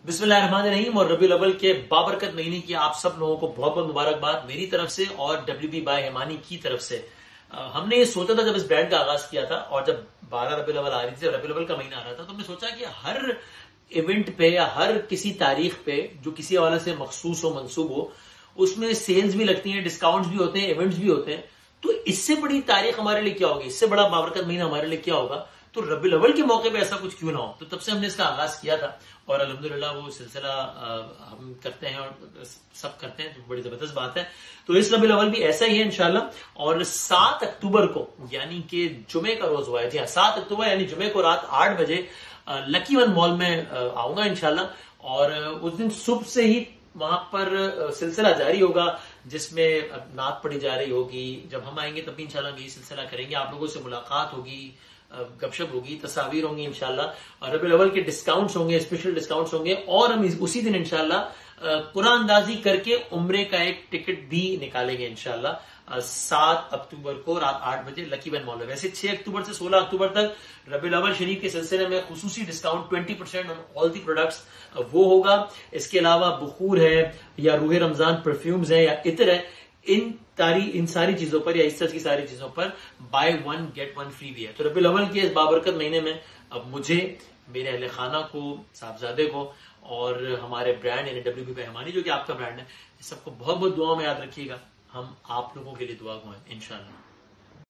بسم اللہ الرحمن الرحیم اور ربیع الاول کے بابرکت مہینے کی آپ سب لوگوں کو بہت بہت مبارکباد میری طرف سے اور WB بائی ہیمانی کی طرف سے۔ ہم نے یہ سوچا تھا جب اس برانڈ کا آغاز کیا تھا اور جب 12 ربیع الاول آ رہی تھی، ربیع الاول کا مہینہ آ رہا تھا، تو ہم نے سوچا کہ ہر ایونٹ پہ یا ہر کسی تاریخ پہ جو کسی حوالے سے مخصوص ہو، منسوب ہو، اس میں سیلز بھی لگتی ہیں، ڈسکاؤنٹس بھی ہوتے ہیں، ایونٹس بھی ہوتے ہیں، تو اس سے بڑی تاریخ ہمارے لیے کیا ہوگی، اس سے بڑا بابرکت مہینہ ہمارے لیے کیا ہوگا؟ تو ربیع الاول کے موقع پہ ایسا کچھ کیوں نہ ہو؟ تو تب سے ہم نے اس کا آغاز کیا تھا اور الحمدللہ وہ سلسلہ ہم کرتے ہیں اور سب کرتے ہیں، تو بڑی زبردست بات ہے۔ تو اس ربیع الاول بھی ایسا ہی ہے انشاءاللہ، اور 7 اکتوبر کو یعنی کہ جمعے کا روز ہوا ہے، جی ہاں 7 اکتوبر یعنی جمعے کو رات 8 بجے لکی ون مال میں آؤں گا انشاءاللہ، اور اس دن صبح سے ہی وہاں پر سلسلہ جاری ہوگا جس میں نعت پڑھی جا رہی ہوگی۔ جب ہم آئیں گے تب بھی انشاءاللہ یہی سلسلہ کریں گے، آپ لوگوں سے ملاقات ہوگی، گپ شپ ہوگی، تصاویر ہوں گی انشاءاللہ، اور ربیع الاول کے ڈسکاؤنٹس ہوں گے، اسپیشل ڈسکاؤنٹس ہوں گے، اور ہم اسی دن انشاءاللہ قرآن اندازی کر کے عمرے کا ایک ٹکٹ بھی نکالیں گے انشاءاللہ 7 اکتوبر کو رات 8 بجے لکی ون مال میں۔ ویسے 6 اکتوبر سے 16 اکتوبر تک ربیع الاول شریف کے سلسلے میں خصوصی discount 20% on all the products وہ ہوگا۔ اس کے علاوہ بخور ہے یا روح رمضان پرفیومز ہے یا عطر ہے، ان ساری چیزوں پر یا اس طرح کی ساری چیزوں پر buy one get one free بھی ہے۔ تو ربیع الاول کے اس بابرکت مہینے میں اب مجھے، میرے اہل خانہ کو، صاحبزادے کو اور ہمارے برانڈ یعنی WB بائی ہیمانی جو کہ آپ کا برانڈ ہے، اس سب کو بہت بہت دعاؤں میں یاد رکھیے گا۔ ہم آپ لوگوں کے لیے دعا گو ہیں انشاءاللہ۔